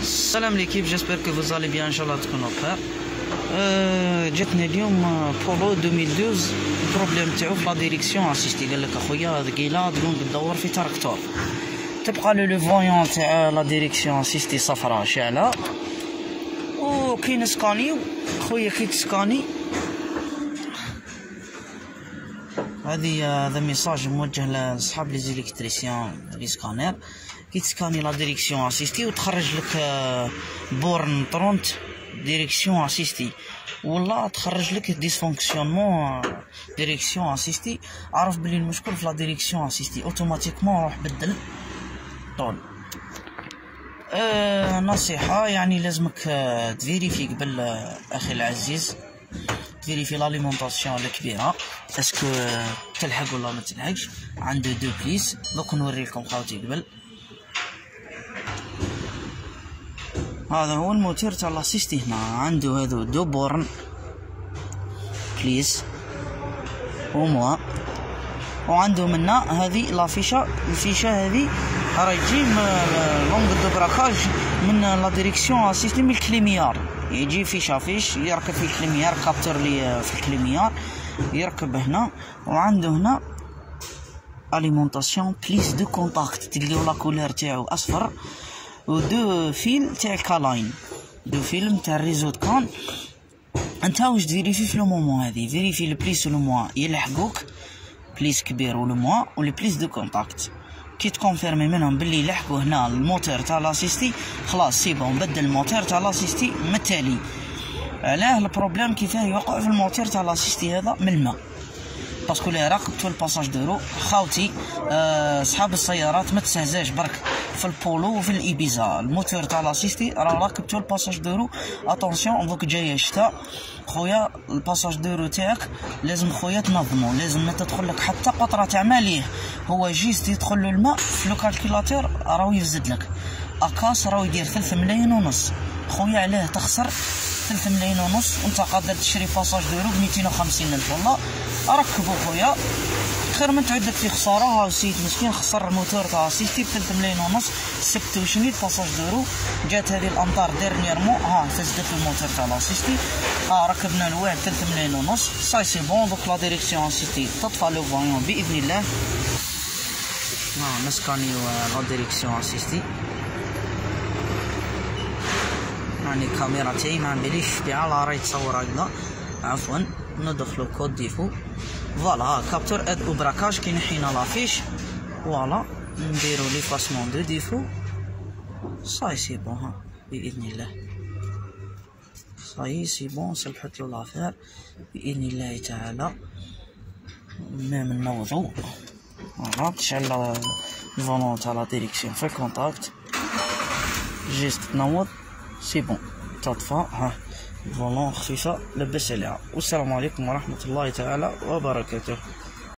السلام ليكيب، جيسبر كو فوز الي بيان ان شاء الله تكونوا بخير. جاتني اليوم بولو 2012 البروبليم تاعو في لا ديريكسيون اسيستي. قال لك اخويا هذا كيلا تقوم تدور في تراكتور، تبقى لو فويون تاع لا ديريكسيون اسيستي صفراء شاعله، وكي نسكانيو خويا كي تسكاني هذا ميساج موجه لصحاب لي زيليكتريسيان لي سكانير. كي تسكاني لا ديريكسيون اسيستي وتخرج لك بورن 30 ديريكسيون اسيستي، ولا تخرج لك ديسفونكسيونمون ديريكسيون اسيستي، عرف بلي المشكل في لا ديريكسيون اسيستي. اوتوماتيكمون روح بدل طول. نصيحة يعني لازمك تفيريفي قبل اخي العزيز، تفيريفي لاليمونطاسيون الكبيرة اسكو تلحق ولا ما تلحقش. عنده دو بليس، دوك نوريلكم خاوتي قبل. هذا هو الموتور تاع لاسيستي. هنا عنده هذو دو بورن بليس وموا، وعنده منا هذه لافيشة. الفيشة هذه راهي تجي لونغ دو براكاج من لا ديريكسيون اسيستي من الكليميار. يجي فيشة فيش يركب في الكليميار، كابتور لي في الكليميار يركب هنا. وعنده هنا اليمونطاسيون بليس دو كونتاكت، تلقاو لا كولور تاعو اصفر، ودو فيل تاع كالاين، دو فيلم تاع الريزو كان. انت واش تفيريفي في لو مومون هذه، فيريفي لو بليس ولو موا يلحقوك، بليس كبير ولو موا ولي بليس دو كونتاكت. كي تكونفيرمي منهم باللي يلحقوا هنا الموتور تاع لاسيستي، خلاص سي بون بدل الموتور تاع لاسيستي من التالي. علاه البروبليم كيفاه يوقع في الموتور تاع لاسيستي هذا من الماء، باسكو لي راكبتو الباساج دورو خاوتي. صحاب السيارات ما تستهزاش برك في البولو وفي الايبيزا، الموتور تاع لاسيستي راه راكبتو الباساج دورو. اتونسيون دوك جايه الشتاء خويا، الباساج دورو تاعك لازم خويا تنظمو، لازم ما تدخل لك حتى قطره تاع ماليه. هو جيست يدخل له الماء في لو كالكيلاتور راهو يفزد لك اكاس، راهو يدير 3 ملايين ونص خويا. علاه تخسر 3 ملايين ونص وانت قادر تشري باساج دورو ب 250 الف؟ والله ركبو خويا، خير من تعود لك في خساره. ها سيد مسكين خسر الموتور تاع سيتي ب 3 ملايين ونص، سبت وشنيت باساج دورو. جات هذه الامطار ديرنييرمون ها فزدت الموتور تاع لاسيستي. ركبنا الواحد 3 ملايين ونص، ساي سي بون. دوك لا ديريكسيون سيتي تطفى لو فويون باذن الله. نسكانيو لا ديريكسيون اسيستي. يعني الكاميرا تاعي ما عمليش بها لا راهي تصور هكذا، عفوا. ندخلو كود ديفو، فوالا كابتور اد او براكاج. كي نحينا لافيش فوالا نديرو لي فاسمون دو ديفو، صاي سي بون. ها باذن الله صاي سي بون، صلحتلو لافير باذن الله تعالى. ميم نوضو فوالا، تشعل الفولون تاع لا ديريكسيون في الكونتاكت، جيست تنوض سي بون تطفى. ها فولون خفيفه لبس عليها. والسلام عليكم ورحمه الله تعالى وبركاته.